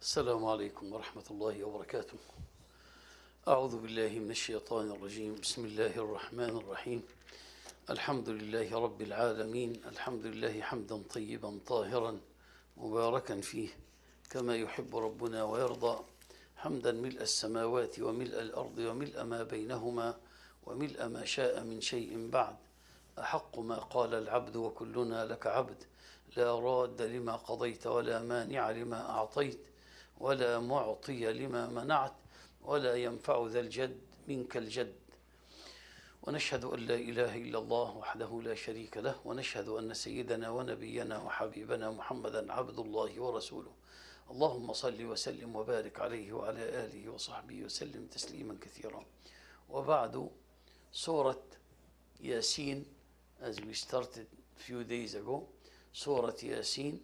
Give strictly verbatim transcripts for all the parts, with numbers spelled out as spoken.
السلام عليكم ورحمة الله وبركاته. أعوذ بالله من الشيطان الرجيم. بسم الله الرحمن الرحيم. الحمد لله رب العالمين. الحمد لله حمدا طيبا طاهرا مباركا فيه كما يحب ربنا ويرضى، حمدا ملء السماوات وملء الأرض وملء ما بينهما وملء ما شاء من شيء بعد. أحق ما قال العبد وكلنا لك عبد، لا راد لما قضيت ولا مانع لما أعطيت ولا معطي لما منعت ولا ينفع ذا الجد منك الجد. ونشهد أن لا إله إلا الله وحده لا شريك له، ونشهد أن سيدنا ونبينا وحبيبنا محمدا عبد الله ورسوله. اللهم صل وسلم وبارك عليه وعلى آله وصحبه وسلم تسليما كثيرا. وبعد، سورة ياسين, as we started a few days ago, سورة ياسين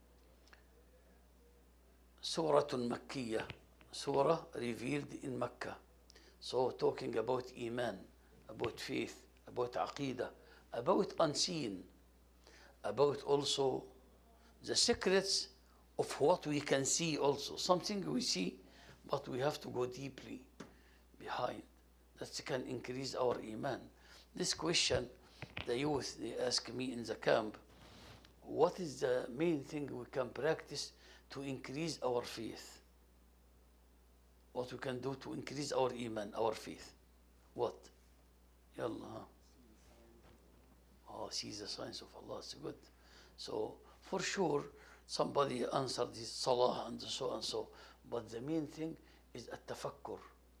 سورة مكية, surah revealed in Mecca. So talking about Iman, about faith, about Aqidah, about unseen, about also the secrets of what we can see also. Something we see, but we have to go deeply behind. That can increase our Iman. This question, the youth, they ask me in the camp, what is the main thing we can practice to increase our faith? What we can do to increase our Iman, our faith? What? Yalla. Oh, see the signs of Allah. It's good. So, for sure, somebody answered this salah and so and so. But the main thing is at-tafakkur.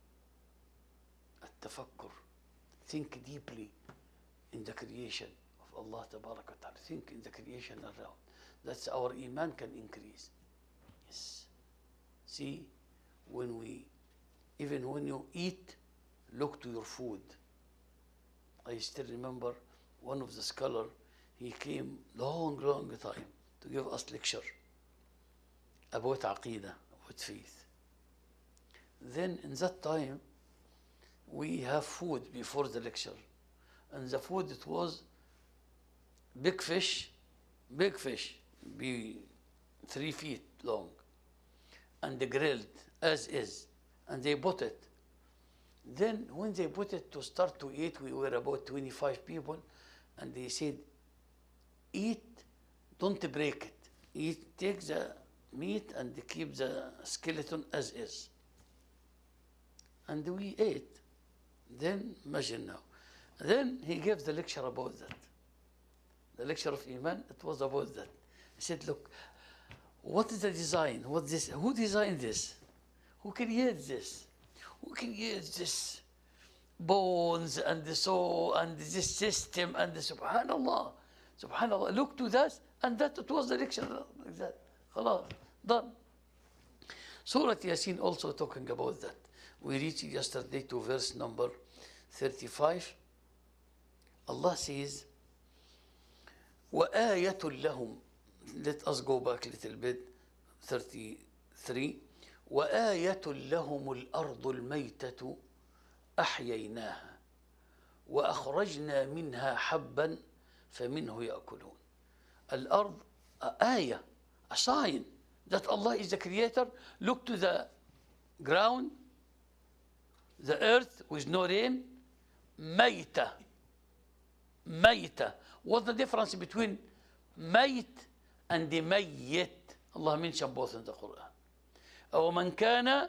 At-tafakkur. Think deeply in the creation of Allah Tabarak wa Ta'ala. Think in the creation around. That's our Iman can increase. Yes. See, when we, even when you eat, look to your food. I still remember one of the scholars, he came long, long time to give us lecture about Aqidah, about faith. Then in that time, we have food before the lecture. And the food, it was big fish, big fish, be three feet long, and grilled as is, and they put it. Then when they put it to start to eat, we were about twenty-five people, and they said, eat, don't break it. Eat, take the meat and keep the skeleton as is. And we ate. Then, imagine now. Then he gave the lecture about that. The lecture of Iman, it was about that. He said, look, what is the design? What this? Who designed this? Who created this? Who created this bones and the soul and this system and the subhanallah, subhanallah. Look to that, and that it was the lecture like that. Khalas, done. Surah Yasin also talking about that. We reached yesterday to verse number thirty-five. Allah says, وَآيَةٌ لَهُمْ. Let us go back a little bit. thirty-three. وآية لهم الأرض الميتة أحييناها وأخرجنا منها حبا فمنه يأكلون. الأرض آية, a sign that Allah is the creator. Look to the ground, the earth with no rain, ميتة, ميتة. What's the difference between ميت and the ميت? Allah mentioned both in the Quran. أو من كان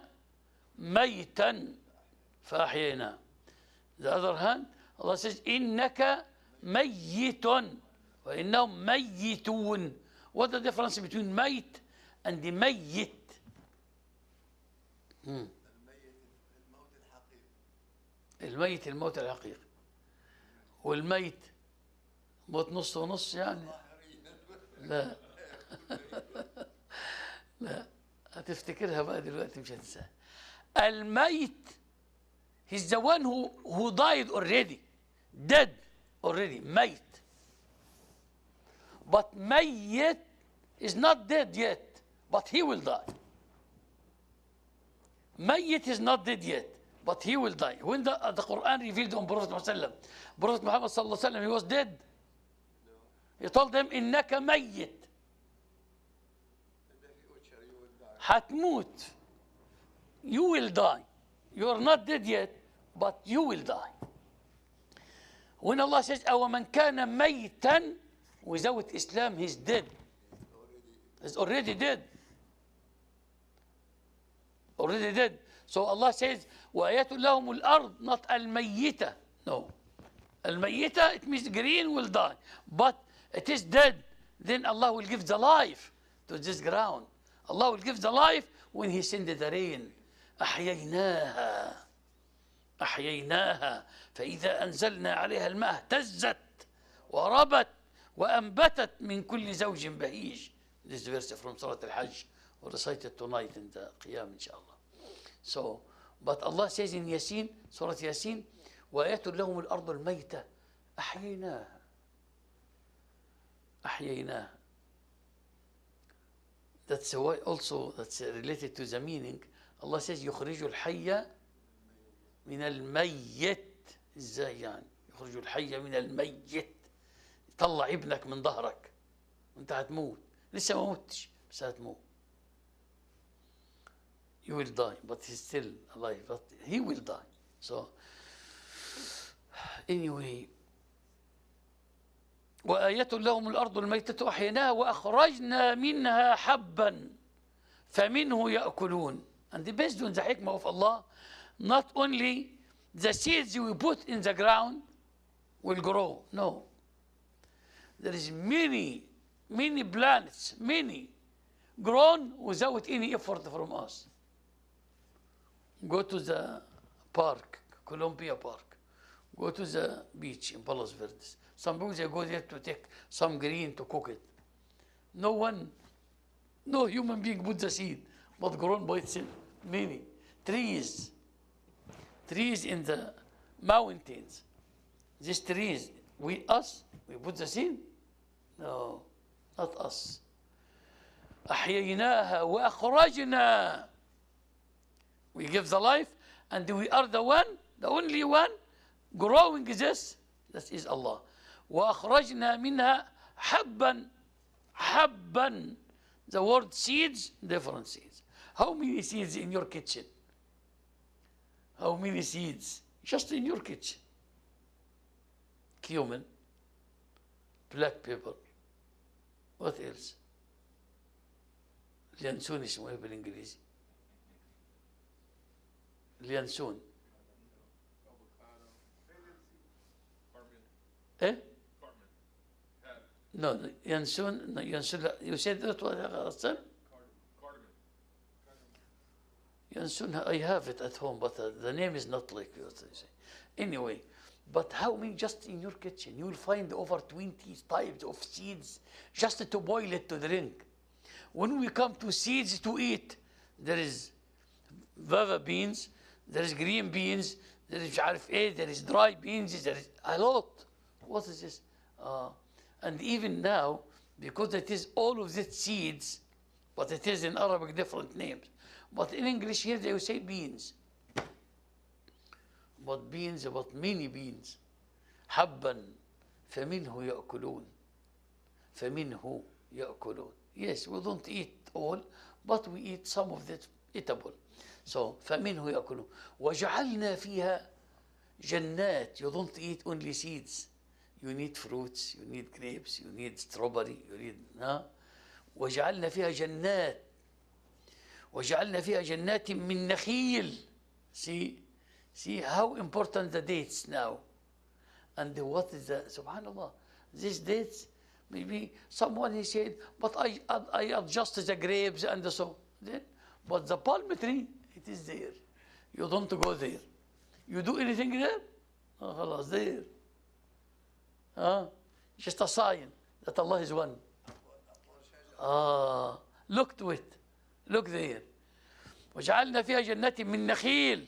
ميتا فأحيينا. The other hand, Allah says, إنك ميت وإنهم ميتون. What's the difference between ميت and the ميت? Hmm. الميت الموت الحقيقي, والميت موت نص ونص يعني. لا لا, هتفتكرها بقى دلوقتي مش هتنساها. الميت, he's the one who who died already, dead already, ميت. But ميت is not dead yet, but he will die. ميت is not dead yet, but he will die. When the, the Quran revealed on Prophet Muhammad, Prophet Muhammad sallallahu alaihi wasallam, he was dead. He told them, إنك ميت. هتموت. You will die. You're not dead yet, but you will die. When Allah says, أَوَمَنْ كَانَ مَيْتًا, without Islam, he's dead. He's already dead. Already dead. So Allah says, وَآيَةٌ لَهُمُ الْأَرْض, not al-mayyita. No. Al-mayyita, it means green will die. But it is dead. Then Allah will give the life to this ground. Allah will give the life when He sends the rain. أحييناها أحييناها فإذا أنزلنا عليها الماء اهتزت وربت وأنبتت من كل زوج بهيج. This verse from Surah Al-Hajj, or recited tonight in the Qiyam, inshallah. So, but Allah says in Yasin, Surah Yasin, وآيات لهم الأرض الميتة أحييناها أحييناها. That's why also that's related to the meaning. Allah says يخرج الحي من الميت. ازاي يعني يخرج الحي من الميت؟ يطلع ابنك من ظهرك وانت هتموت، لسه ما متش بس هتموت. You will die, but he's still alive, but he will die. So anyway, وآية لهم الأرض الميتة أحييناها وأخرجنا منها حبا فمنه يأكلون. And based on the hikmah of Allah, not only the seeds we put in the ground will grow, no. There is many, many plants, many, grown without any effort from us. Go to the park, Columbia Park. Go to the beach in Palos Verdes. Some people, they go there to take some green to cook it. No one, no human being put the seed, but grown by itself. Many trees, trees in the mountains. These trees, we, us, we put the seed? No, not us. أحييناها وأخرجنا. We give the life, and we are the one, the only one growing this. That is Allah. وأخرجنا منها حبا. حبا. The word seeds, different seeds. How many seeds in your kitchen? How many seeds? Just in your kitchen. Cumin, black pepper. What else? اليانسون اسمه ايه بالانجليزي؟ اليانسون. ايه؟ No, ينسون, ينسون. You said that was son? ينسون. I have it at home, but uh, the name is not like you say. Anyway, but how many just in your kitchen? You will find over twenty types of seeds just to boil it to drink. When we come to seeds to eat, there is fava beans, there is green beans, there is عارف ايه, there is dry beans, there is a lot. What is this? Uh, and even now, because it is all of these seeds, but it is in Arabic different names. But in English here they will say beans. But beans, but many beans. حبا فمنه يأكلون. فمنه يأكلون. Yes, we don't eat all, but we eat some of it eatable. So فمنه يأكلون. وجعلنا فيها جنات. You don't eat only seeds. You need fruits, you need grapes, you need strawberry, you need ها. وجعلنا فيها جنات. وجعلنا فيها جنات من نخيل. See, see how important the dates now. And what is the, subhanallah, these dates, maybe someone he said, but I, I adjust the grapes and so. Then, but the palm tree, it is there. You don't go there. You do anything there? Oh, خلاص, there. Huh? Just a sign that Allah is one. Ah, look to it. Look there. وجعلنا فيها جنات من نخيل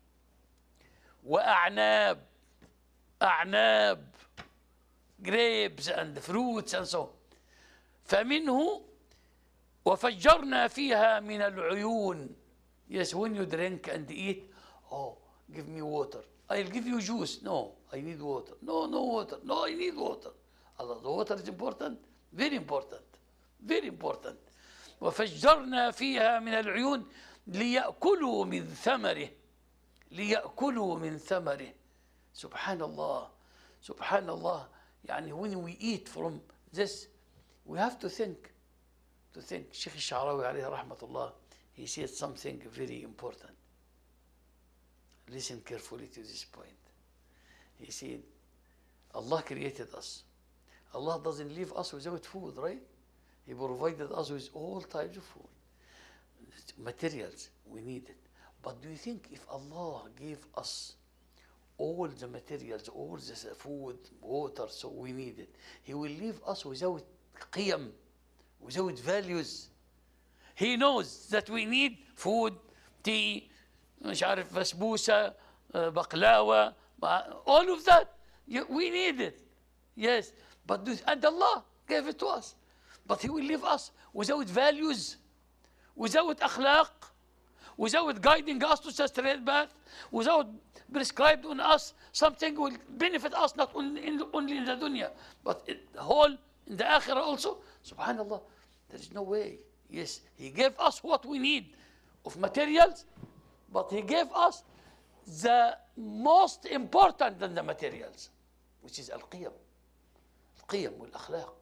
وأعناب. أعناب, grapes and fruits and so. فمنه وفجرنا فيها من العيون. Yes, when you drink and eat, oh, give me water. I'll give you juice. No, I need water. No, no water. No, I need water. Allah, the water is important. Very important. Very important. وفجرنا فيها من العيون ليأكلوا من ثمره ليأكلوا من ثمره. سبحان الله, سبحان الله. يعني when we eat from this we have to think to think. Sheikh Sha'rawi عليه رحمة الله, he said something very important. Listen carefully to this point. He said, Allah created us. Allah doesn't leave us without food, right? He provided us with all types of food, materials we needed. But do you think if Allah gave us all the materials, all the food, water, so we needed, He will leave us without qiyam, without values? He knows that we need food, tea, مش عارف بسبوسة, بقلاوة, all of that. We need it. Yes. But do, and Allah gave it to us. But He will leave us without values, without akhlaq, without guiding us to the straight path, without prescribed on us something will benefit us not only in, only in the dunya, but in the whole in the akhirah also. Subhanallah, there is no way. Yes, He gave us what we need of materials, but He gave us the most important than the materials, which is al-qiyam. Al-qiyam wal-akhlaq.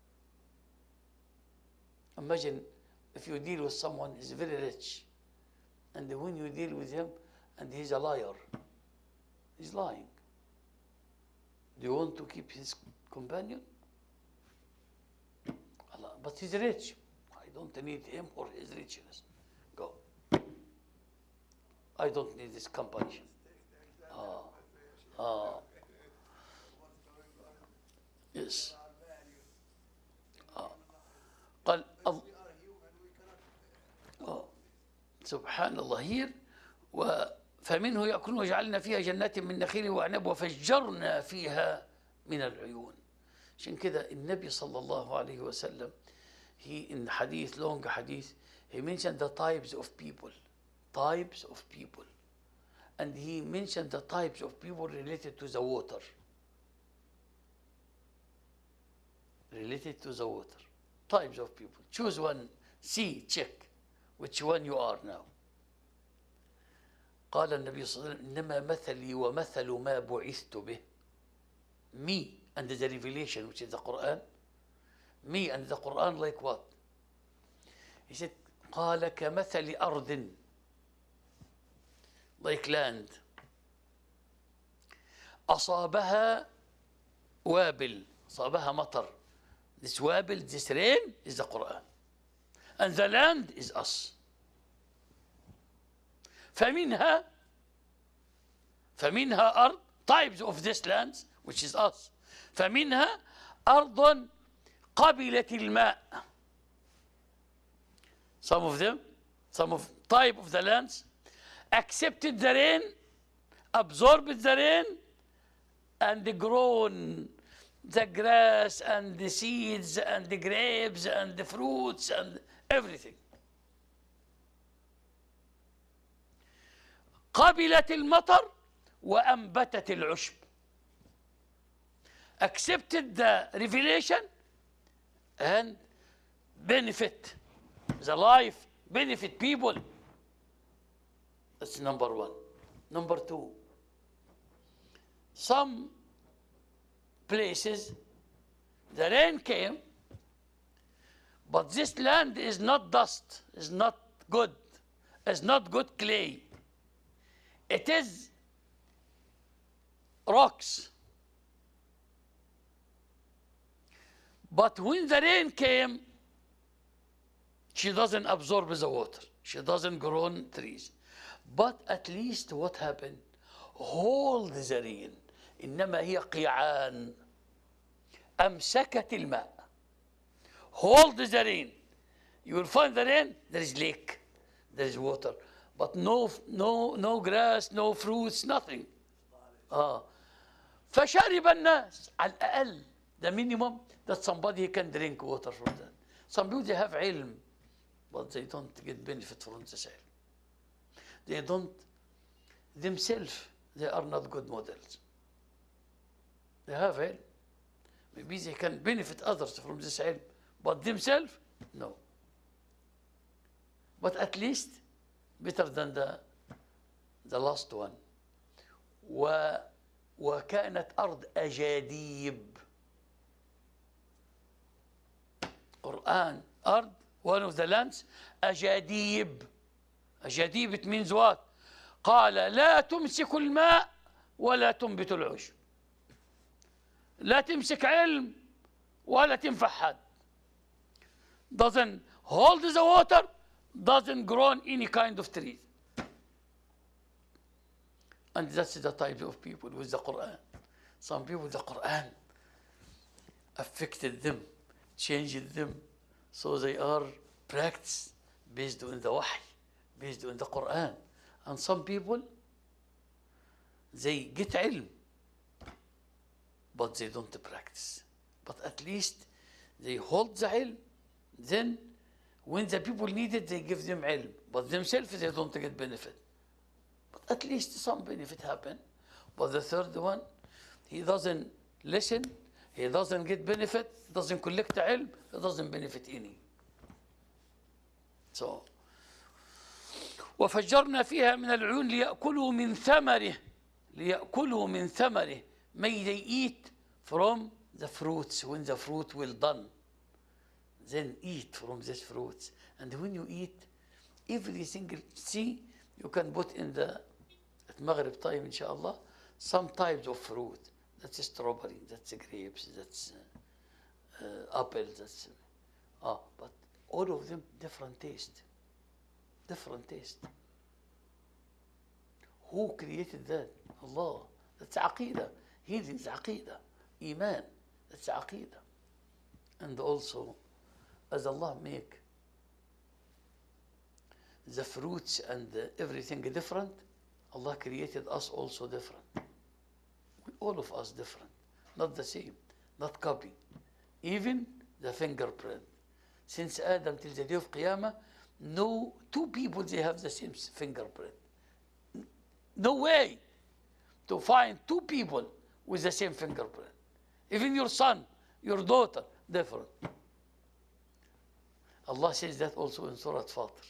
Imagine if you deal with someone who is very rich, and when you deal with him and he's a liar, he's lying. Do you want to keep his companion? Allah, but he's rich. I don't need him or his richness. Go. I don't need this company. Ah, ah. Yes. قال آه. سبحان الله. here فمنه يأكلون وجعلنا فيها جنات من نخيل وعنب وفجرنا فيها من العيون. عشان كده النبي صلى الله عليه وسلم he in hadith, long hadith, he mentioned the types of people, types of people, and he mentioned the types of people related to the water, related to the water. Types of people. Choose one. See, check which one you are now. قال النبي صلى الله عليه وسلم إنما مثلي ومثل ما بعثت به. Me and the revelation, which is the Quran. Me and the Quran, like what? He said قال كمثل أرض, like land, أصابها وابل, أصابها مطر. This wabil, this rain is the Quran. And the land is us. فمنها فمنها أرض, types of this land, which is us. فمنها أرض قبلت الماء. Some of them, some of type of the lands accepted the rain, absorbed the rain, and grown the grass and the seeds and the grapes and the fruits and everything. قبلت المطر وأنبتت العشب. Accepted the revelation and benefit the life, benefit people. That's number one. Number two, some places the rain came, but this land is not dust, is not good, is not good clay. It is rocks. But when the rain came, she doesn't absorb the water. She doesn't grow trees. But at least what happened? Hold the rain. إنما هي قيعان أمسكت الماء. Hold the rain. You will find the rain, there is lake, there is water, but no, no, no grass, no fruits, nothing. آه. فشرب الناس على الأقل, the minimum that somebody can drink water from that. Some people they have علم, but they don't get benefit from this ilm. They don't, themselves, they are not good models. They have ilm. Maybe they can benefit others from this ilm, but themselves, no. but at least better than the the last one. و وكانت أرض أجاديب. Quran, أرض, one of the lands, أجاديب. أجاديب it means what? قال لا تمسك الماء ولا تنبت العشب. لا تمسك علم ولا تنفع حد. Doesn't hold the water, doesn't grow any kind of trees. And that's the type of people with the Quran. Some people with the Quran affected them, changed them, so they are practiced based on the Wahy, based on the Quran. And some people, they get ilm, but they don't practice. But at least they hold the ilm. Then when the people need it, they give them ilm, but themselves they don't get benefit. But at least some benefit happen. But the third one, he doesn't listen, he doesn't get benefit, he doesn't collect ilm, he doesn't benefit any. So, وفجرنا فيها من العيون ليأكلوا من ثمره ليأكلوا من ثمره. May they eat from the fruits when the fruit will done. Then eat from these fruits. And when you eat, every single, see, you can put in the at Maghrib time, inshallah, some types of fruit. That's strawberry, that's grapes, that's uh, uh, apple, that's uh, ah, but all of them different taste. Different taste. Who created that? Allah. That's aqidah. Healing is aqidah. Iman. That's aqidah. And also, as Allah make the fruits and the everything different, Allah created us also different. All of us different. Not the same. Not copy. Even the fingerprint. Since Adam till the day of Qiyamah, no two people they have the same fingerprint. No way to find two people with the same fingerprint. Even your son, your daughter, different. Allah says that also in Surah Fatir.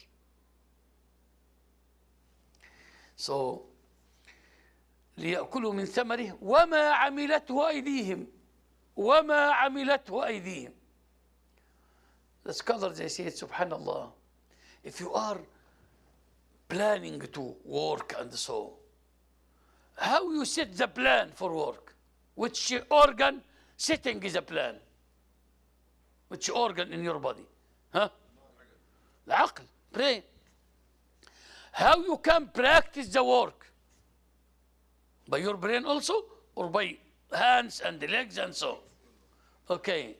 So, ليأكلوا من ثمره وما عملته أيديهم وما عملته أيديهم. The scholars they say, Subhanallah, if you are planning to work and so, how you set the plan for work? Which organ setting is a plan? Which organ in your body? Huh? العقل, brain. How you can practice the work? By your brain also, or by hands and the legs and so? Okay.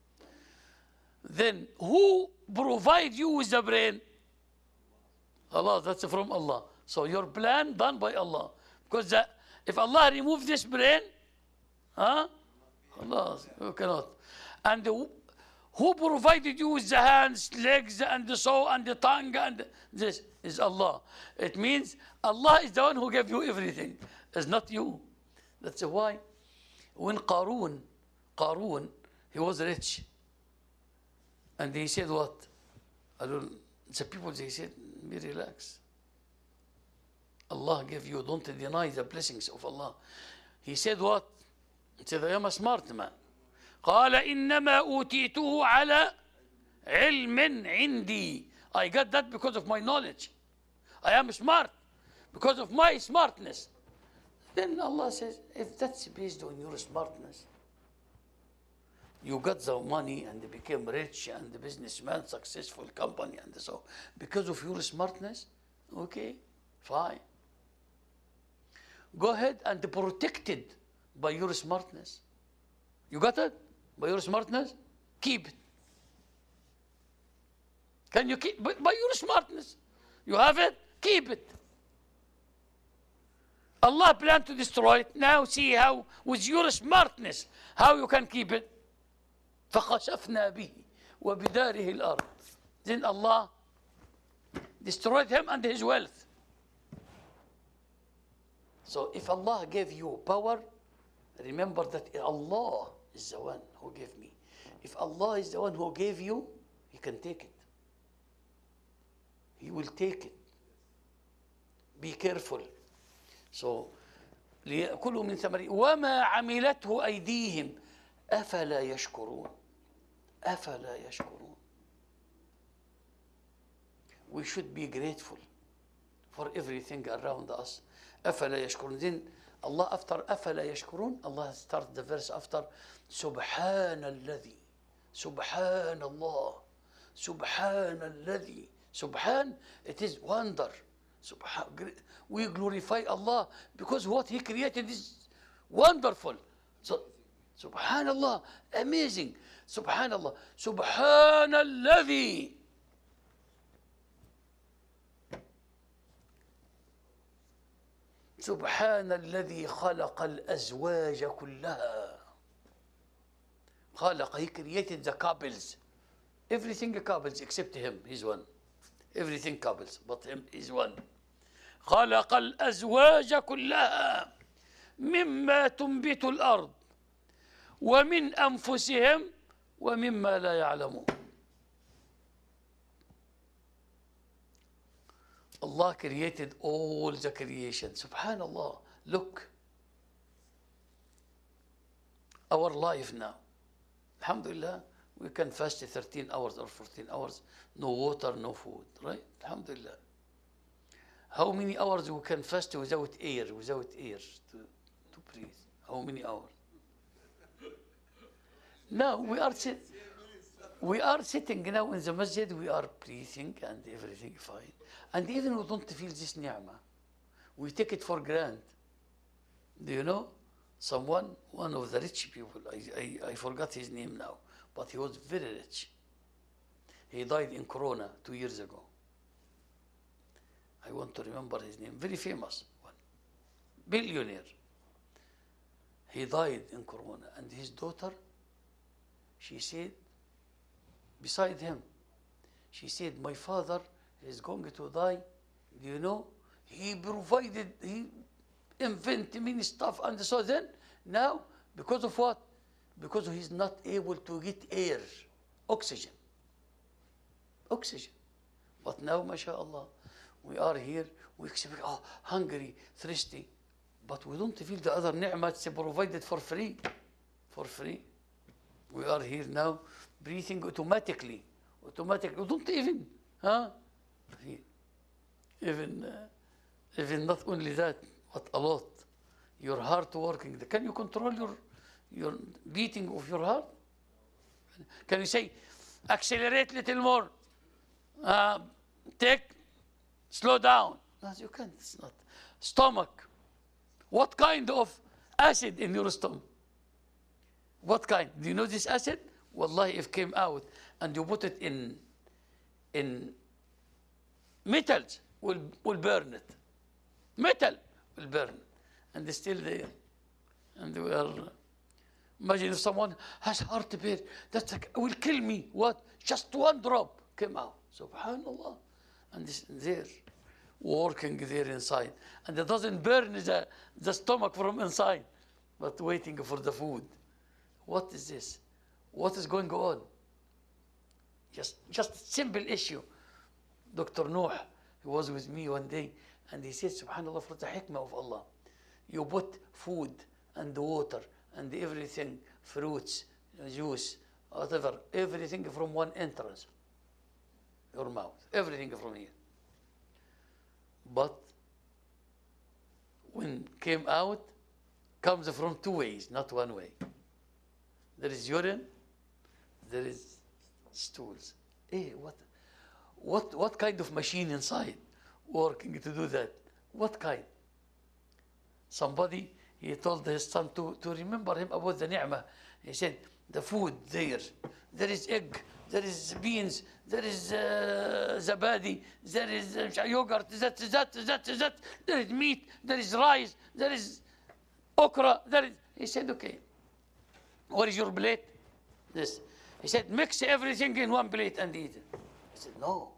Then who provide you with the brain? Allah, that's from Allah. So your plan done by Allah. Because the, if Allah remove this brain, huh? Allah, you cannot. And who, who provided you with the hands, legs, and the soul, and the tongue, and this is Allah. It means Allah is the one who gave you everything. It's not you. That's why when Qarun, Qarun, he was rich. And he said what? I don't, the people, they said, be relaxed. Allah gave you, don't deny the blessings of Allah. He said what? He said, I am a smart man. قال إنما أوتيته على علم عندي. I got that because of my knowledge. I am smart because of my smartness. Then Allah says, if that's based on your smartness, you got the money and became rich and the businessman, successful company and so, because of your smartness, okay, fine. Go ahead and protect it by your smartness. You got it? By your smartness? Keep it. Can you keep by, by your smartness? You have it? Keep it. Allah planned to destroy it. Now see how, with your smartness, how you can keep it. فَخَسَفْنَا بِهِ وَبِدَارِهِ الْأَرْضِ. Then Allah destroyed him and his wealth. So if Allah gave you power, remember that Allah is the one who gave me. If Allah is the one who gave you, you can take it. He will take it. Be careful. So, ليأكلوا من ثمره وما عملته أيديهم أفلا يشكرون. أفلا يشكرون. We should be grateful for everything around us. أفلا يشكرون. Then Allah after أفلا يشكرون, Allah starts the verse after سبحان الذي. سبحان الله. سبحان الذي. Subhan, it is wonder. Subhan, we glorify Allah because what He created is wonderful. So, Subhanallah, amazing. Subhanallah. سبحان الذي. سبحان الذي خلق الأزواج كلها. خلق, He created the couples. Everything couples except Him, He's one. Everything couples, but Him is one. خلق الأزواج كلها مما تنبت الأرض ومن أنفسهم ومما لا يعلمون. Allah created all the creation. Subhanallah. Look, our life now. Alhamdulillah, we can fast thirteen hours or fourteen hours, no water, no food, right? Alhamdulillah. How many hours we can fast without air, without air to, to breathe? How many hours? Now we are sit, we are sitting now in the masjid, we are breathing and everything fine. And even we don't feel this ni'mah. We take it for granted. Do you know? Someone, one of the rich people, I, I, I forgot his name now, but he was very rich. He died in Corona two years ago. I want to remember his name. Very famous one. Billionaire. He died in Corona. And his daughter, she said, beside him, she said, my father is going to die. Do you know? He provided, he invented many stuff. And so then, now, because of what? Because he's not able to get air, oxygen. Oxygen. But now, mashallah, we are here, we expect, oh, hungry, thirsty, but we don't feel the other ni'mats provided for free. For free. We are here now, breathing automatically. Automatically. We don't even, huh? Even, uh, even not only that, but a lot. Your heart working. Can you control your, your beating of your heart? Can you say, accelerate little more? Uh, take, slow down. No, you can't. It's not. Stomach. What kind of acid in your stomach? What kind? Do you know this acid? Wallahi, if it came out and you put it in, in metals, will will burn it. Metal will burn it. And it's still there. And we are, imagine if someone has heart pain, that will kill me. What? Just one drop came out. Subhanallah. And it's there, working there inside. And it doesn't burn the, the stomach from inside, but waiting for the food. What is this? What is going on? Just, just simple issue. Doctor Nuh, he was with me one day, and he said, Subhanallah, for the hikmah of Allah, you put food and water and everything, fruits, juice, whatever, everything from one entrance, your mouth, everything from here. But when came out, comes from two ways, not one way. There is urine, there is stools. Hey, what, what, what kind of machine inside working to do that? What kind? Somebody, he told his son to, to remember him about the ni'mah. He said, the food there, there is egg, there is beans, there is uh, zabadi, there is uh, yogurt, that, that, that, that, there is meat, there is rice, there is okra, there is... He said, okay, what is your plate? This. He said, mix everything in one plate and eat it. I said, no.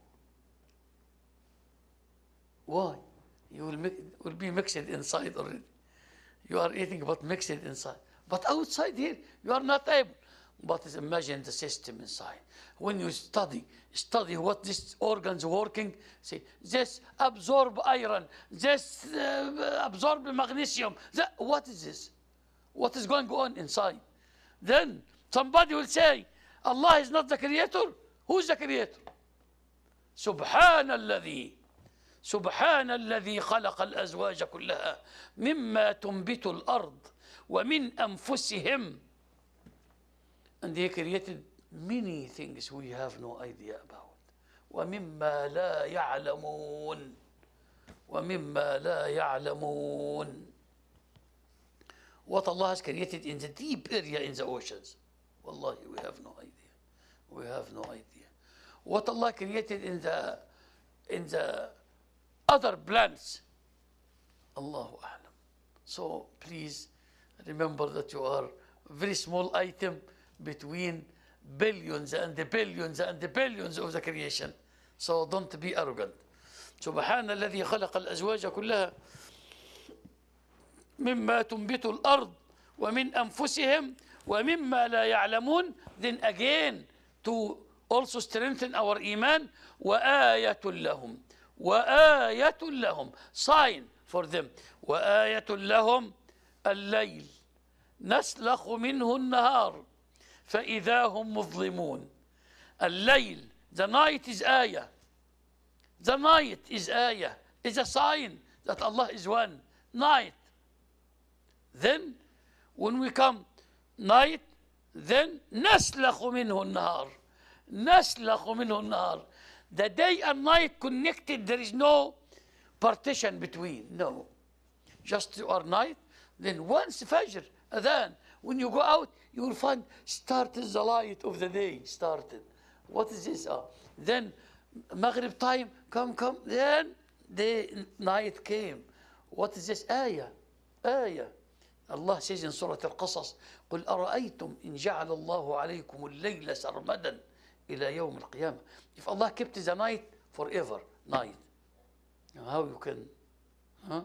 Why? You will, make, will be mixed inside already. You are eating but mixed inside. But outside here, you are not able. but imagine the system inside. When you study, study what these organs working, say, this absorb iron, this uh, absorb magnesium. That, what is this? What is going on inside? Then somebody will say, Allah is not the creator. Who's the creator? سبحان الذي سبحان الذي خلق الأزواج كلها مما تنبت الأرض ومن أنفسهم. And they created many things we have no idea about. ومما لا يعلمون ومما لا يعلمون. What Allah has created in the deep area in the oceans. Wallahi, we have no idea. We have no idea. What Allah created in the in the other planets. Allahu A'lam. So please remember that you are a very small item between billions and the billions and the billions of the creation. So don't be arrogant. سبحان الذي خلق الأزواج كلها مما تنبت الأرض ومن أنفسهم ومما لا يعلمون. Then again to also strengthen our iman. وآية لهم وآية لهم, sign for them. وآية لهم الليل نسلخ منه النهار فإذا هم مظلمون. الليل, the night is آية. The night is آية, is a sign that Allah is one. Night. Then when we come night, then نسلخ منه النهار. نسلخ منه النهار. The day and night connected, there is no partition between. No. Just our night. Then once Fajr, Adhan, when you go out, you will find started the light of the day. Started. What is this? Uh, then Maghrib time, come, come. Then the night came. What is this? Ayah. Ayah. Allah says in Surah Al-Qasas, قُلْ أَرَأَيْتُمْ إِنْ جَعَلَ اللَّهُ عَلَيْكُمُ اللَّيْلَ سَرْمَدًا إِلَى يَوْمِ الْقِيَامَةِ. If Allah kept the night forever, night, how you can, huh?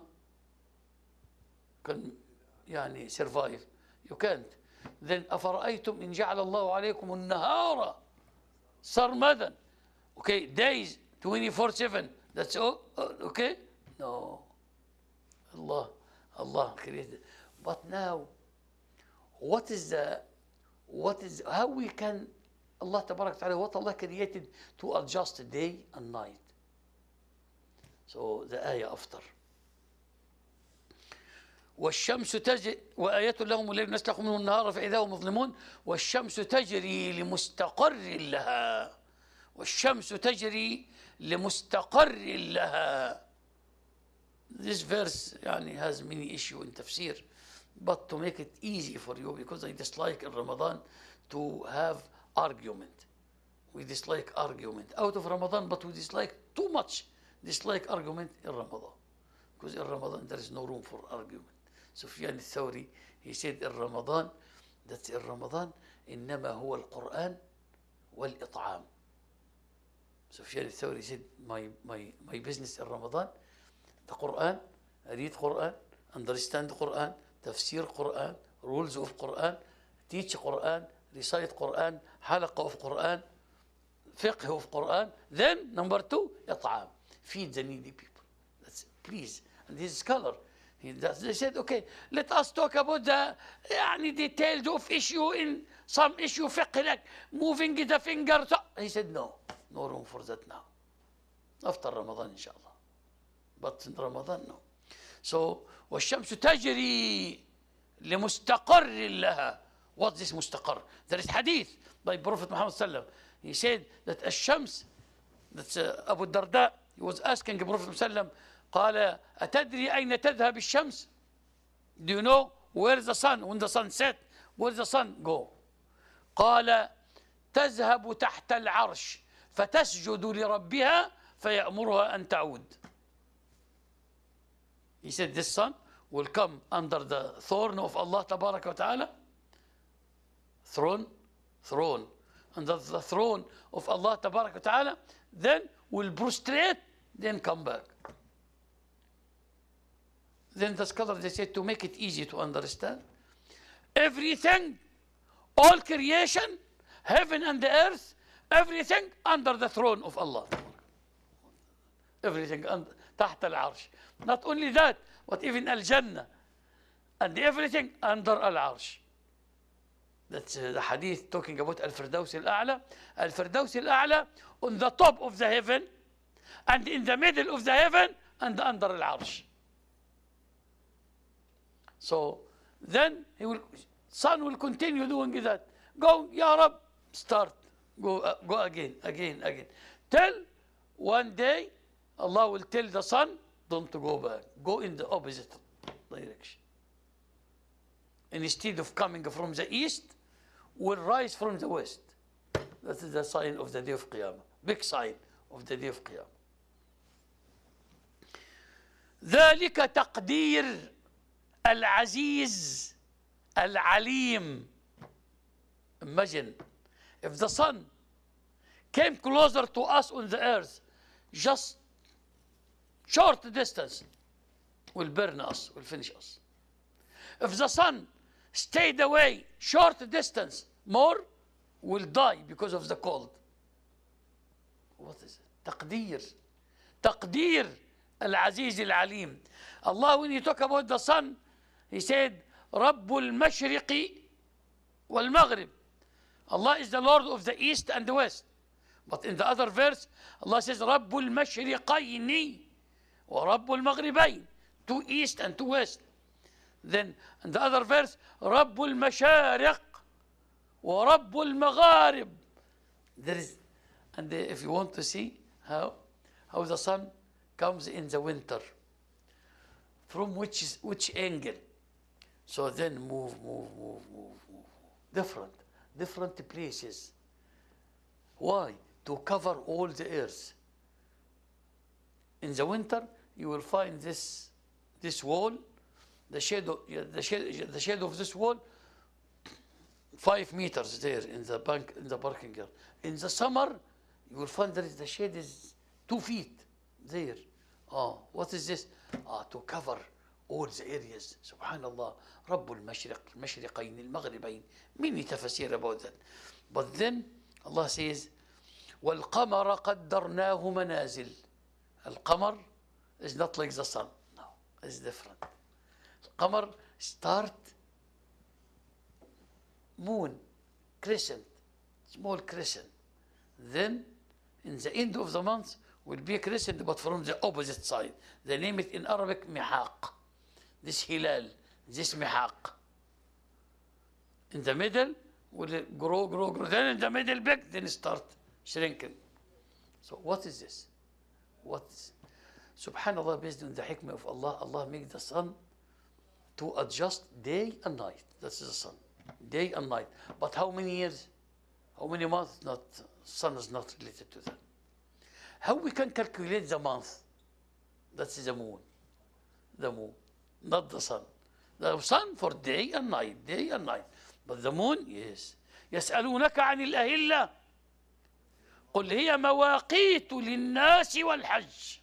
Can يعني survive? You can't. Then أَفَرَأَيْتُمْ إِنْ جَعَلَ اللَّهُ عَلَيْكُمُ النَّهَارَ سَرْمَدًا. Okay, days twenty-four seven. That's all. Okay? No. Allah, Allah created. But now, what is the, what is, how we can, Allah Tabarak Ta'ala, what Allah created to adjust day and night. So the ayah after. والشمس تجري وآيات لهم الليل نسلخ منه النهار فإذا هم مظلمون. والشمس تجري لمستقر لها. والشمس تجري لمستقر لها. This verse يعني has many issue in tafsir, but to make it easy for you, because I dislike in Ramadan to have argument. We dislike argument out of Ramadan, but we dislike too much dislike argument in Ramadan, because in Ramadan there is no room for argument. Sufyan al-Thawri, he said in Ramadan, that in Ramadan إنما هو القرآن والإطعام. Sufyan al-Thawri said, my, my, my business in Ramadan, the Quran, read Quran, understand Quran, tafsir Quran, rules of Quran, teach Quran, recite Quran, halaqah of Quran, fiqh of Quran. Then number two, إطعام, feed the needy people. That's it, please. And his scholar, he, they said, okay, let us talk about the يعني details of issue in some issue fiqh, like moving the finger. He said, no, no room for that now. After Ramadan, inshallah. But in Ramadan, no. So, والشمس تجري لمستقر لها. What's this مستقر? There is hadith by Prophet Muhammad sallallahu alaihi wasallam. He said that الشمس, that's uh, Abu Darda, he was asking Prophet sallallahu alaihi wasallam, قال أتدري أين تذهب الشمس? Do you know where is the sun? When the sun set, where does the sun go? قال تذهب تحت العرش فتسجد لربها فيأمرها أن تعود. He said this sun will come under the throne of Allah Tabaraka wa Ta'ala. Throne, throne. Under the throne of Allah Tabaraka wa Ta'ala, then will prostrate, then come back. Then the scholars, they said, to make it easy to understand, everything All creation, heaven and the earth, everything under the throne of Allah. Everything under, تحت العرش. Not only that, but even al-Jannah and everything under al-Arsh. That's uh, the hadith talking about Al-Firdaus al-A'la. Al-Firdaus al-A'la on the top of the heaven and in the middle of the heaven and under al-Arsh. So then he will, sun will continue doing that. Go, Ya Rab, start. Go, uh, go again, again, again. Till one day Allah will tell the sun, don't go back. Go in the opposite direction. And instead of coming from the east, will rise from the west. That is the sign of the day of Qiyamah. Big sign of the day of Qiyamah. ذلك تقدير العزيز العليم. Imagine if the sun came closer to us on the earth, just short distance, will burn us, will finish us. If the sun stayed away short distance more, will die because of the cold. What is it? تقدير. تقدير العزيز العليم. Allah, when he talk about the sun, he said رب المشرق والمغرب. Allah is the Lord of the east and the west. But in the other verse, Allah says رب المشرقين ورب المغربين. Two east and two west. Then in the other verse, رب المشارق ورب المغارب. There is, and if you want to see how how the sun comes in the winter, from which which angle, so then move, move, move, move, move, different, different places. Why? To cover all the earth. In the winter, you will find this this wall. The shadow, the shade, the shade of this wall, five meters there in the bank, in the parking yard. In the summer, you will find that the shade is two feet there. Oh, what is this? Ah, to cover all the areas. Subhanallah. رب المشرق المشرقين المغربين. Many tafsir about that. But then Allah says, والقمر قدرناه منازل. القمر is not like the sun. No, it's different. Qamar start moon, crescent, small crescent. Then in the end of the month will be a crescent, but from the opposite side. They name it in Arabic mihaq. This hilal, this mihaq. In the middle will grow, grow, grow. Then in the middle big, then start shrinking. So what is this? What is? Subhanallah, based on the hikmah of Allah, Allah made the sun to adjust day and night. That's the sun. Day and night. But how many years? How many months? Not, sun is not related to that. How we can calculate the month? That's the moon. The moon, not the sun. The sun for day and night, day and night. But the moon, yes. يسألونك عن الأهلة قل هي مواقيت للناس والحج.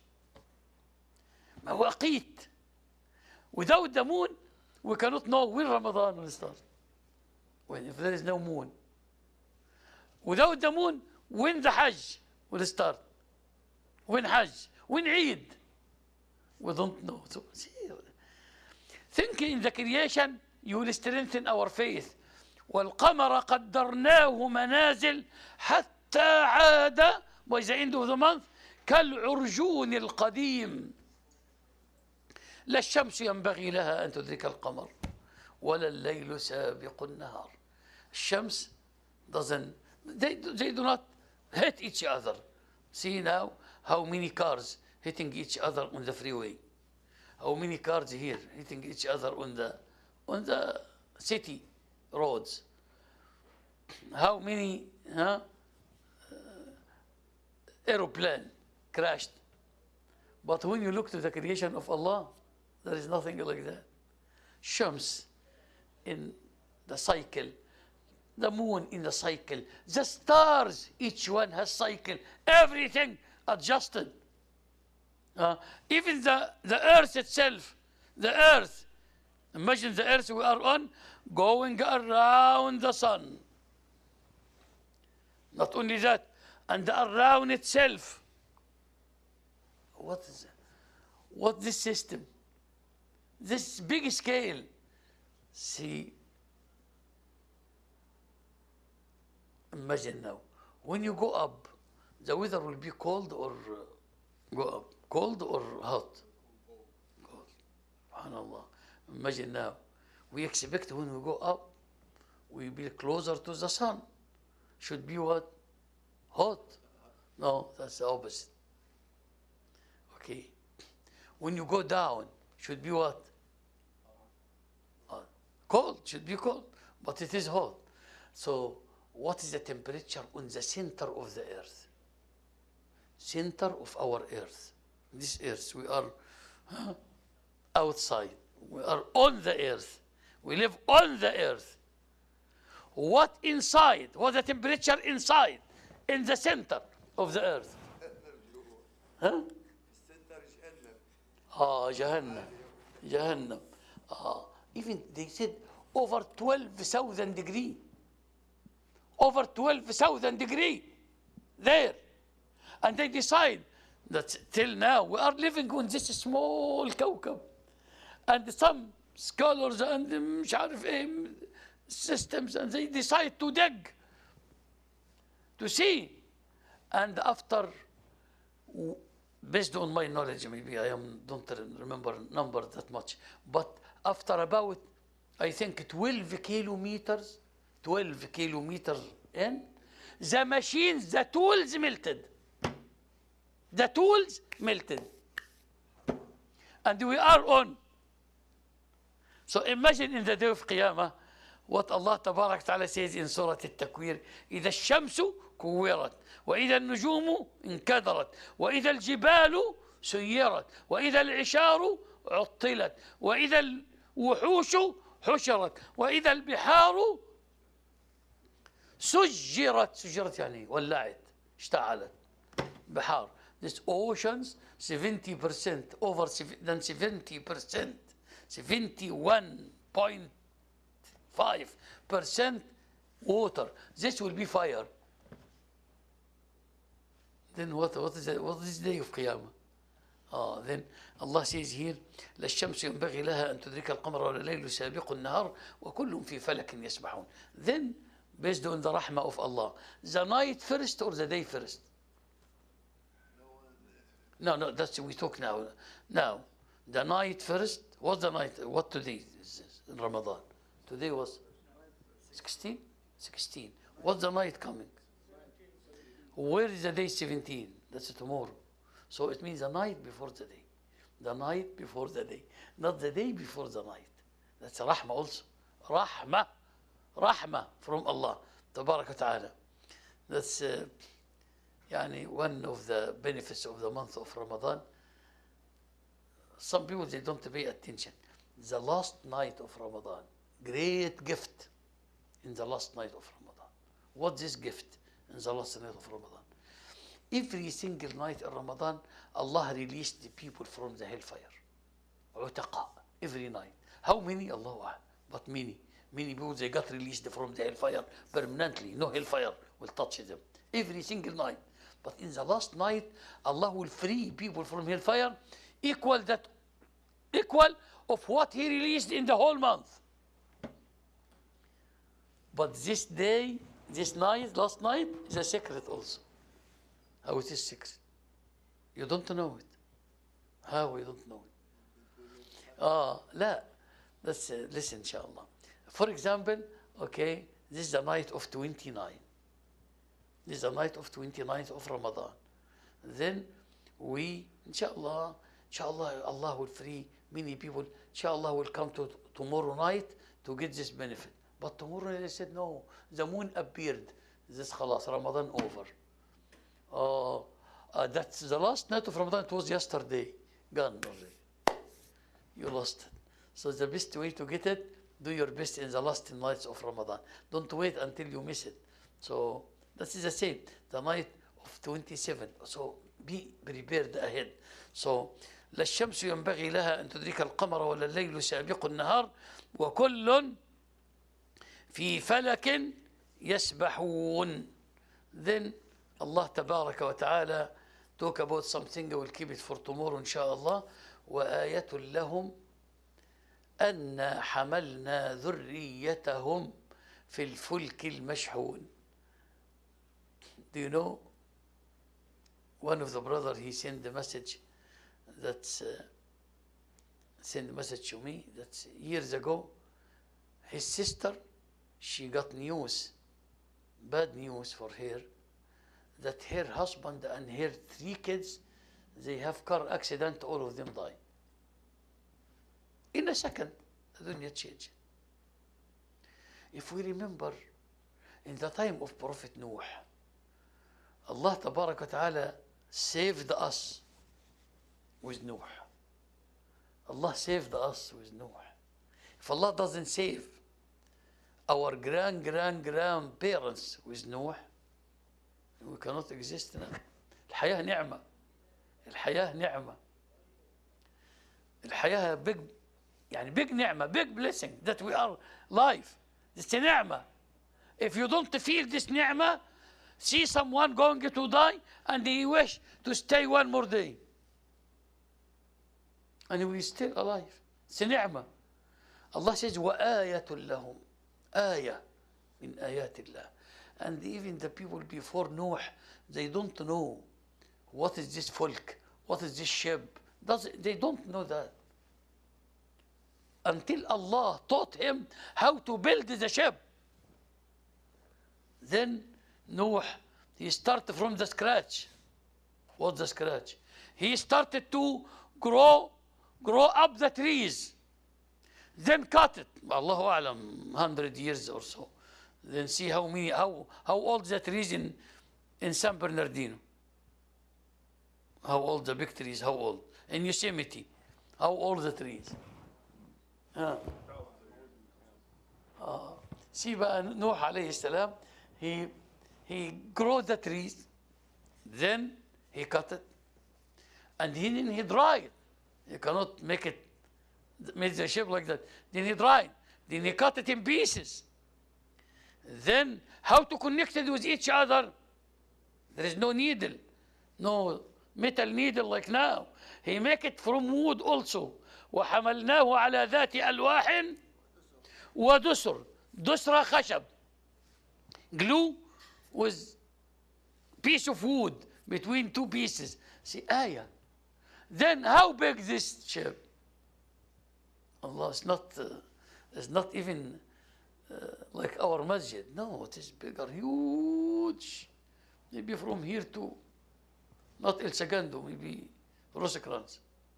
مواقيت. Without the moon, we cannot know when Ramadan will start. When, if there is no moon. Without the moon, when the Hajj will start. When Hajj, when Eid. We don't know. So, see, thinking in the creation, you will strengthen our faith. والقمر قدرناه منازل حتى عاد, by the end of the month, كالعرجون القديم. لا الشمس ينبغي لها أن تدرك القمر ولا الليل سابق النهار. الشمس doesn't, they, they do not hit each other. See now how many cars hitting each other on the freeway. How many cars here hitting each other on the, on the city roads. How many huh, uh, aeroplane crashed. But when you look to the creation of Allah, there is nothing like that. Shams in the cycle, the moon in the cycle, the stars, each one has cycle, everything adjusted. Uh, even the, the earth itself, the earth Imagine the earth we are on going around the sun. Not only that, and around itself. What is what this system? This big scale. See, imagine now, when you go up, the weather will be cold or uh, go up, cold or hot? Cold. SubhanAllah. Imagine now, we expect when we go up, we be closer to the sun. Should be what? Hot. No, that's the opposite. Okay. When you go down, should be what? Hot. Cold, should be cold, but it is hot. So, what is the temperature on the center of the earth? Center of our earth. This earth, we are huh, outside. We are on the earth. We live on the earth. What inside? What's the temperature inside? In the center of the earth? Huh? Ah, Jahannam. Jahannam. Ah, even they said over twelve thousand degree. Over twelve thousand degree. There. And they decide that till now we are living on this small كوكب. And some scholars and مش عارف ايه systems, and they decide to dig, to see. And after, based on my knowledge, maybe I am, don't remember number that much, but after about, I think twelve kilometers, twelve kilometers in, the machines, the tools melted. The tools melted. And we are on. So imagine in the day of Qiyamah, what Allah Tabarak Ta'ala says in Surah Al-Takwir, إذا الشمس كورت وإذا النجوم انكدرت وإذا الجبال سيرت وإذا العشار عطلت وإذا الوحوش حشرت وإذا البحار سجرت. سجرت يعني ولعت، اشتعلت. بحار. These oceans, seventy percent, over than seventy percent, seventy-one point five percent water. This will be fire. Then what, what is that? What is the day of Qiyamah? Ah, then Allah says here, لا الشمس ينبغي لها أن تدرك القمر ولا الليل سابق النهار وكل في فلك يسبحون. Then, based on the rahmah of Allah, the night first or the day first? No, no, that's we talk now. Now, the night first. What's the night? What today is in Ramadan? Today was sixteen? sixteen. What's the night coming? Where is the day seventeen? That's tomorrow. So it means the night before the day. The night before the day. Not the day before the night. That's rahmah also. Rahmah. Rahmah from Allah. Tabarak wa ta'ala. That's uh, yani one of the benefits of the month of Ramadan. Some people, they don't pay attention. The last night of Ramadan, great gift in the last night of Ramadan. What's this gift in the last night of Ramadan? Every single night in Ramadan, Allah released the people from the hellfire. Utaqa, every night. How many? Allahu A'lam. But many. Many people, they got released from the hellfire permanently. No hellfire will touch them. Every single night. But in the last night, Allah will free people from hellfire equal that equal of what He released in the whole month. But this day, this night, last night, is a secret also. How it is secret? You don't know it. How you don't know it? Ah, la. Let's uh, listen, inshallah. For example, okay, this is the night of twenty-nine. This is the night of twenty-ninth of Ramadan. Then we, inshallah, inshallah, Allah will free many people. Inshallah, will come to tomorrow night to get this benefit. But tomorrow they said, no, the moon appeared. This khalas, Ramadan over. Uh, uh, that's the last night of Ramadan. It was yesterday. Gone already. You lost it. So the best way to get it, do your best in the last nights of Ramadan. Don't wait until you miss it. So that is the same. The night of twenty-seven. So be prepared ahead. So لا الشمس ينبغي لها أن تدرك القمر ولا الليل سابق النهار وكل في فلك يسبحون. Then Allah تبارك وتعالى talk about something, we'll keep it for tomorrow إن شاء الله. وآية لهم أنا حملنا ذريتهم في الفلك المشحون. Do you know, one of the brothers, he sent the message that uh, sent a message to me that years ago his sister, she got news, bad news for her, that her husband and her three kids, they have car accident, all of them die. In a second, the dunya changed. If we remember, in the time of Prophet Noah, Allah Tabarak wa Ta'ala saved us with Noah. Allah saved us with Noah. If Allah doesn't save our grand, grand, grandparents with Noah, we cannot exist now. الحياة نعمة. الحياة نعمة. الحياة big, يعني big نعمة, big blessing that we are alive. It's a نعمة. If you don't feel this نعمة, see someone going to die and he wish to stay one more day. And we still alive. It's a نعمة. Allah says, وَآيَةٌ لَهُمْ. آية من آيات الله. And even the people before Noah, they don't know what is this folk, what is this ship. Does, they don't know that. Until Allah taught him how to build the ship. Then Noah, he started from the scratch. What's the scratch? He started to grow, grow up the trees. Then cut it. Allahu A'lam, hundred years or so. Then see how many, how, how old the trees in, in San Bernardino. How old the big trees, how old? In Yosemite, how old the trees? Ah. Ah. See بقى Noah عليه السلام, he, he grew the trees, then he cut it, and then he dried. You cannot make it, make the shape like that. Then he dried, then he cut it in pieces. Then how to connect it with each other? There is no needle, no metal needle like now. He make it from wood also. وحملناه على ذات ألواح ودسر. دسرة خشب. Glue with piece of wood between two pieces. See, آية. Then how big this ship? Allah, it's not, uh, it's not even uh, like our masjid. No, it is bigger, huge. Maybe from here to, not El Segundo, maybe Rosecrans.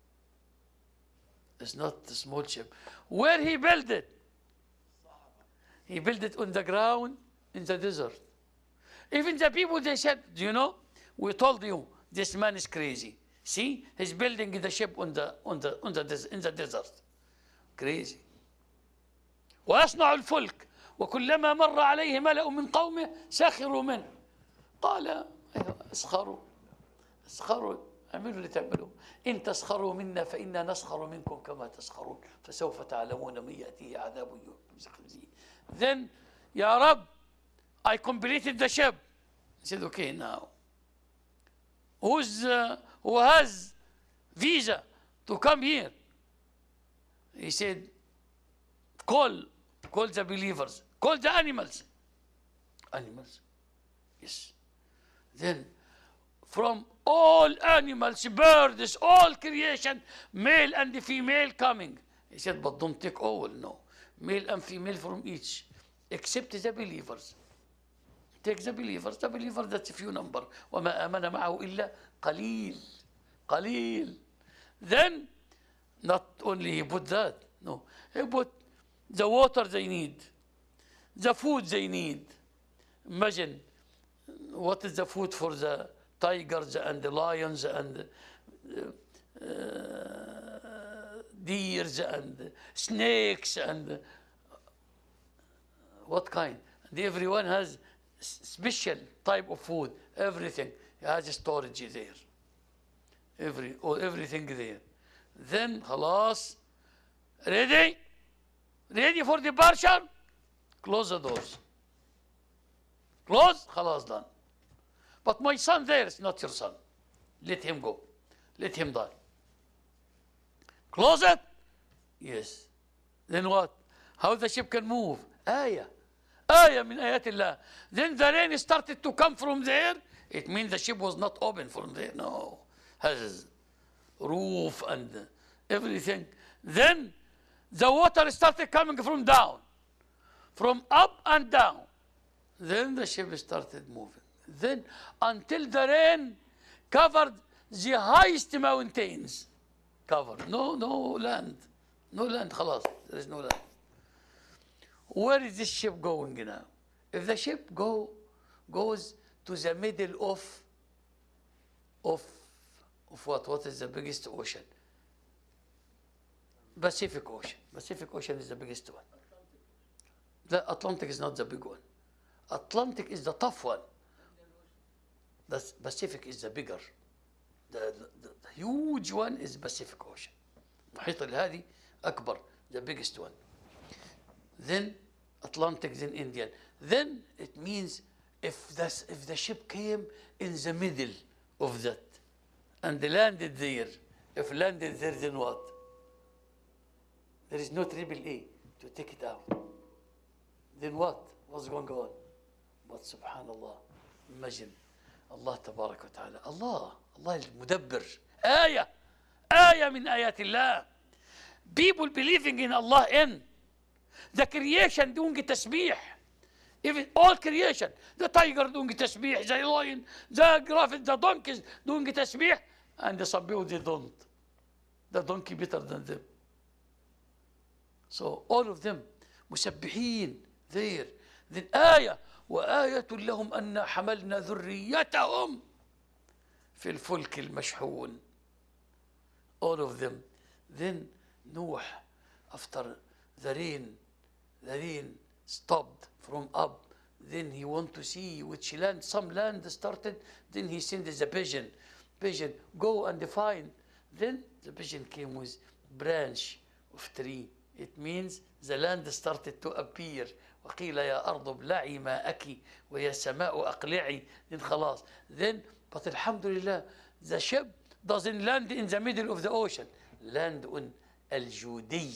It's not a small ship. Where he built it? He built it on the ground in the desert. Even the people, they said, do you know, we told you this man is crazy. See, he's building the ship on the on the on the in the desert. Crazy. ويصنع الفلك وكلما مر عليه ملأ من قومه سخروا منه. قال أيوة اسخروا اسخروا اعملوا اللي تعملوا إن تسخروا منا فإنا نسخر منكم كما تسخرون فسوف تعلمون من يأتيه عذاب يخزيه. Then يا رب, I completed the ship. He said, okay, now who's uh, who has visa to come here? He said, call call the believers, call the animals. Animals? Yes. Then from all animals, birds, all creation, male and female coming. He said, but don't take all, no. Male and female from each, except the believers. Take the believers, the believers, that's a few number. وَمَا آمَنَ مَعَهُ إِلَّا قَلِيل. قليل. Then, not only he put that, no. He put the water they need, the food they need. Imagine, what is the food for the tigers and the lions and uh, uh, deers and snakes and uh, what kind? And everyone has special type of food, everything. He has storage there. Every, or everything there. Then خلاص, ready, ready for departure, close the doors. Close, خلاص, done. But my son there is not your son. Let him go. Let him die. Close it? Yes. Then what? How the ship can move? آية. آية من آيات الله. Then the rain started to come from there. It means the ship was not open from there. No. Has roof and everything. Then the water started coming from down. From up and down. Then the ship started moving. Then until the rain covered the highest mountains. Covered. No, no land. No land, خلاص. There is no land. Where is this ship going now? If the ship go goes to the middle of of of what? What is the biggest ocean? Pacific Ocean. Pacific Ocean is the biggest one. The Atlantic is not the big one. Atlantic is the tough one. The Pacific is the bigger. The, the, the huge one is Pacific Ocean. المحيط الهادي أكبر, the biggest one. Then Atlantic, then Indian. Then it means if the, if the ship came in the middle of that and landed there, if landed there, then what? There is no triple A to take it out. Then what? What's going on? But subhanallah, imagine Allah tabarak wa ta'ala. Allah, Allah al-Mudabbir. Ayah, ayah min ayat Allah. People believing in Allah in the creation doing tasbih. Even all creation, the tiger doing tasbih, the lion, the giraffe, the donkeys doing tasbih, and the some people they don't. The donkey better than them. So all of them مسبحين there. Then آية وآية لهم أن حملنا ذريتهم في الفلك المشحون. All of them. Then Noah, after the rain, the rain stopped from up. Then he want to see which land, some land started. Then he sent the pigeon, pigeon go and find. Then the pigeon came with branch of tree. It means the land started to appear. وقيل يا أرض ابلعي ماءك ويا سماء أقلعي. Then خلاص. Then, but alhamdulillah, the ship doesn't land in the middle of the ocean. Land on الجودي.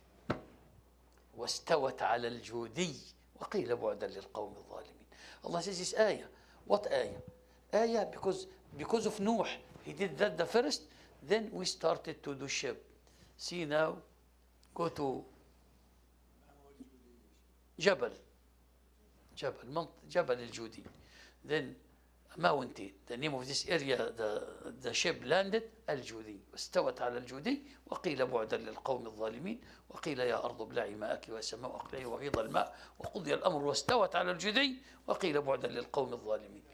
واستوت على الجودي. وقيل بعدا للقوم الظالمين. Allah says this ayah. What ayah? Ayah because, because of Noah. He did that the first. Then we started to do ship. See now. Go to Jabal, Jabal, Jabal al-Judi. Then mountain. The name of this area, the, the ship landed, al-Judi. واستوت على الجودي وقيل بعدا للقوم الظالمين وقيل يا أرض ابلعي ماءك والسماء أقلعي وغيض الماء وقضي الأمر واستوت على الجودي وقيل بعدا للقوم الظالمين.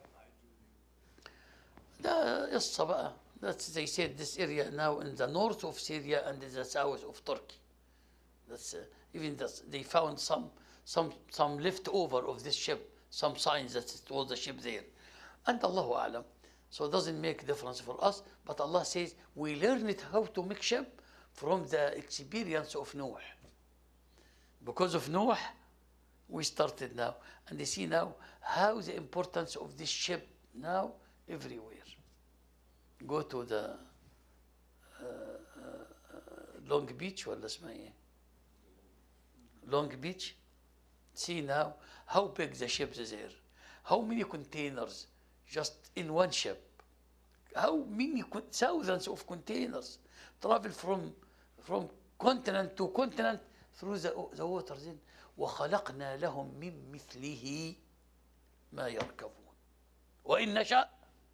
ده قصة بقى. That's, they said this area now in the north of Syria and in the south of Turkey. That's uh, even that's, they found some some some leftover of this ship, some signs that it was the ship there. And Allahu A'lam. So it doesn't make difference for us. But Allah says we learn it how to make ship from the experience of Noah. Because of Noah, we started now. And they see now how the importance of this ship now everywhere. Go to the uh, uh, Long Beach ولا اسمها ايه؟ Long Beach. See now how big the ship is there. How many containers just in one ship. How many thousands of containers travel from from continent to continent through the, the waters. In وخلقنا لهم من مثله ما يركبون. وإن نشأ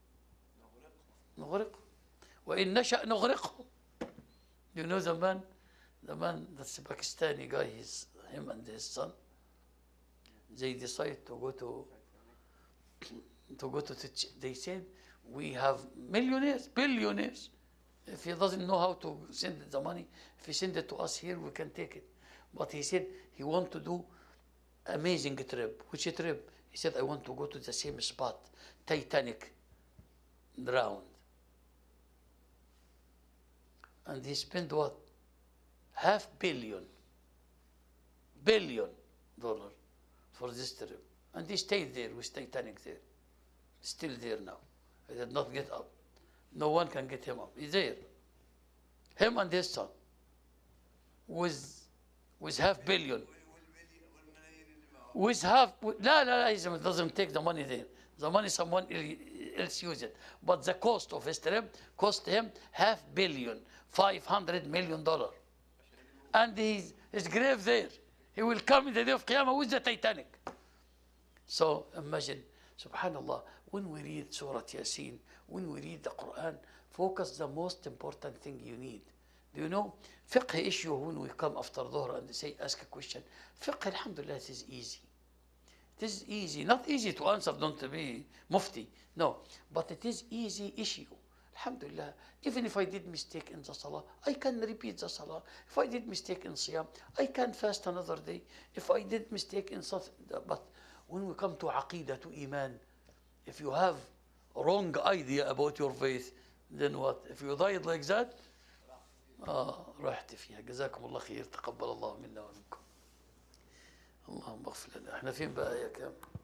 نغرق وإن نشأ نغرقه. You know the man, the man that's a Pakistani guy, his, him and his son, they decide to go to, to go to, they said, we have millionaires, billionaires. If he doesn't know how to send the money, if he send it to us here, we can take it. But he said he want to do amazing trip. Which trip? He said, I want to go to the same spot, Titanic drowned. and he spent what? Half billion, billion dollar for this trip. And he stayed there with Titanic there. Still there now. He did not get up. No one can get him up. He's there. Him and his son. With, with half billion. With half, no, no, no, he doesn't take the money there. The money someone else use it. But the cost of his trip cost him half billion, five hundred million dollars. And his, his grave there. He will come in the day of Qiyamah with the Titanic. So imagine, subhanallah, when we read Surah Yasin, when we read the Quran, focus the most important thing you need. Do you know, fiqh issue when we come after Dhuhr and say, ask a question, fiqh, alhamdulillah, it is easy. It is easy, not easy to answer, don't be mufti, no, but it is easy issue. Alhamdulillah, even if I did mistake in the salah, I can repeat the salah. If I did mistake in siyam, I can fast another day. If I did mistake in something, but when we come to aqidah, to iman, if you have a wrong idea about your faith, then what? If you died like that, آه رحت فيها. جزاكم الله خير، تقبل الله منا ومنكم. اللهم اغفر لنا. احنا فين بقى يا كام؟